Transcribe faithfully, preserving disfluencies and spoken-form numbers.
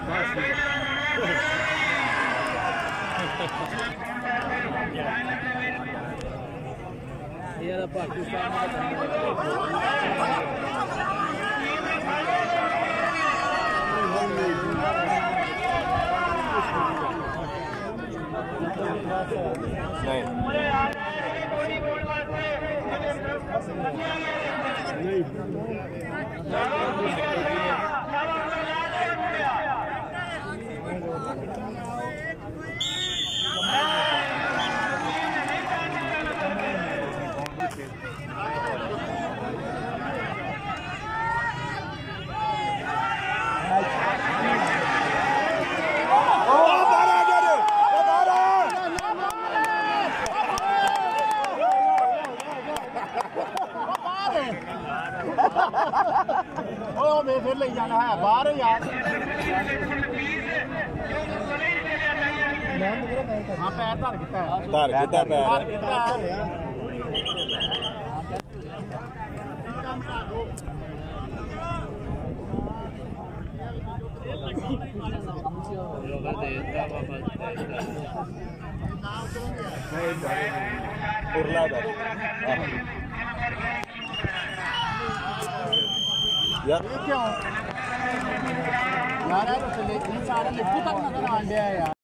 यार पाकिस्तान नहीं मैं फिर ले जाना है बाहर यार। हाँ पैर धर किता है धर किता पैर यार क्यों यार सारे लिफ्ट तक नजर आ गया यार।